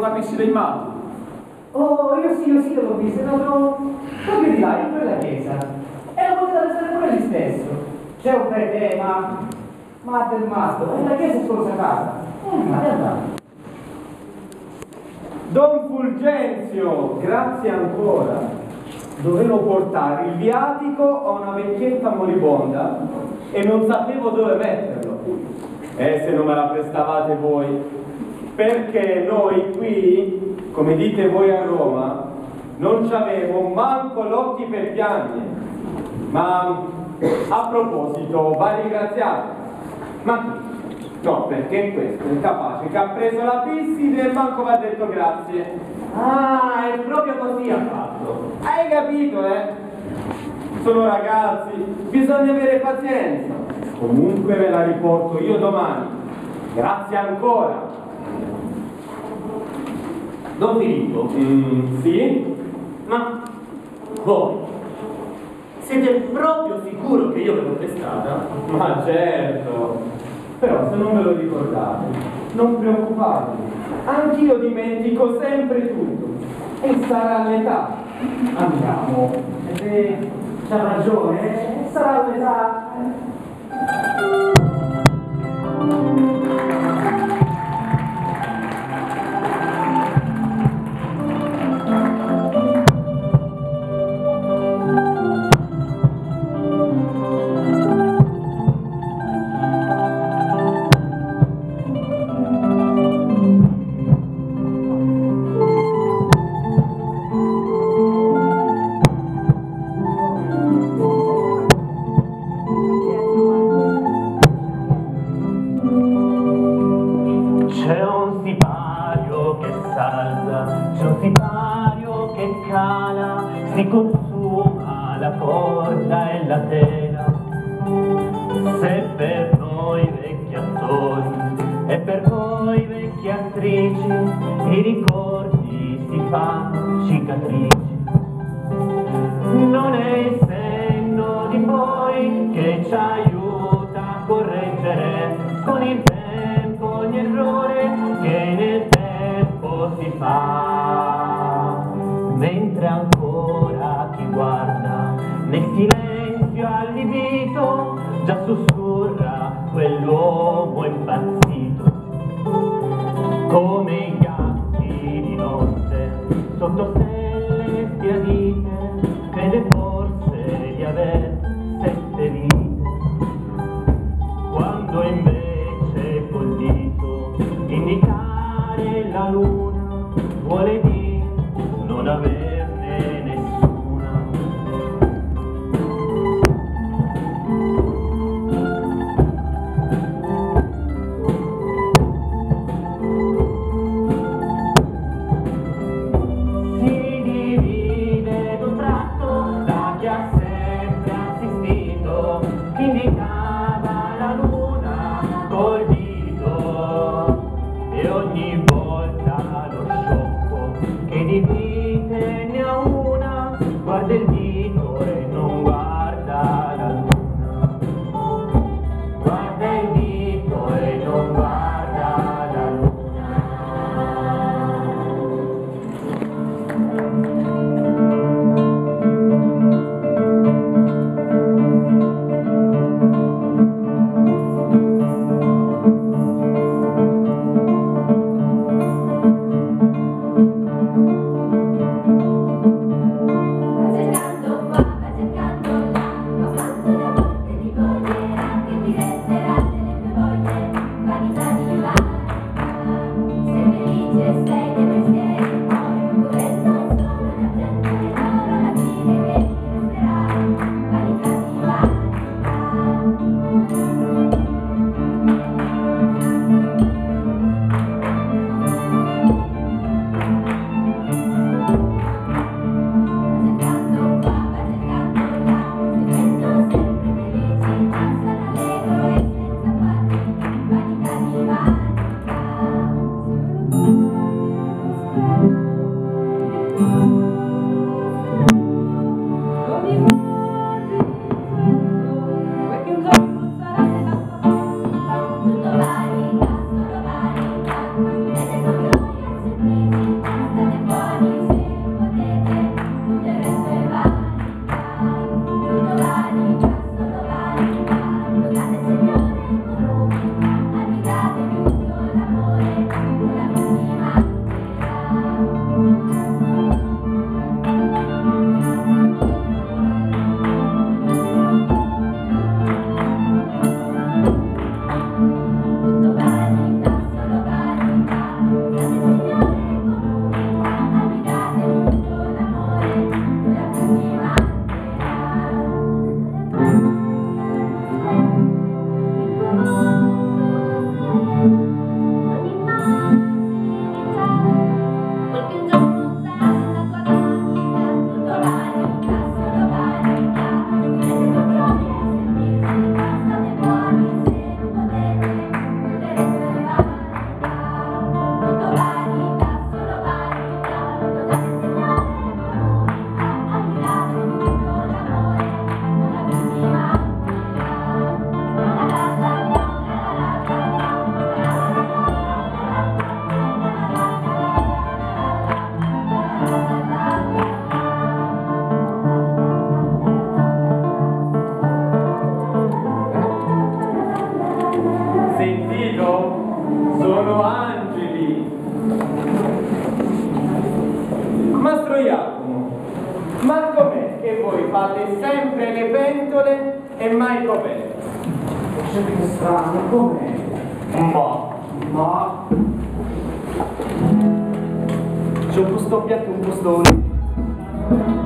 capisci dei matti. Oh, io sì, l'ho visto, proprio di là, in quella chiesa. E lo potete essere pure lì stesso. C'è un prete, ma del matto, e la chiesa è consacrata. Ma è andato. Don Fulgenzio, grazie ancora. Dovevo portare il viatico a una vecchietta moribonda e non sapevo dove metterlo. Se non me la prestavate voi. Perché noi qui, come dite voi a Roma, non ci avevo manco l'occhi per piagne. Ma a proposito, va ringraziato. Ma chi? No, perché questo è capace che ha preso la pisside e manco va detto grazie. Ah, è proprio così ha fatto. Hai capito, eh? Sono ragazzi, bisogna avere pazienza. Comunque ve la riporto io domani. Grazie ancora. Don Filippo? Sì? Ma voi siete proprio sicuro che io ve l'ho prestata? Ma certo. Però se non ve lo ricordate, non preoccupatevi. Anch'io dimentico sempre tutto. E sarà l'età. Andiamo. C'ha ragione, sarà l'età. Si consuma la corda e la tela. Se per noi vecchi attori e per voi vecchie attrici i ricordi si fanno cicatrici, non è il senno di voi che ci aiuta a correggere con il tempo ogni errore che nel tempo si fa, mentre ancora chi guarda nel silenzio allibito già sussurra quell'uomo impazzito, come i gatti di notte sotto stelle sbiadite, crede forse di aver 7 vite, quando invece col dito indicare la luna vuole dire non averne nessuna. Sì, Fate sempre le pentole e mai coperte. Senti che strano, com'è? Ma c'è un po' sto piatto un po' sto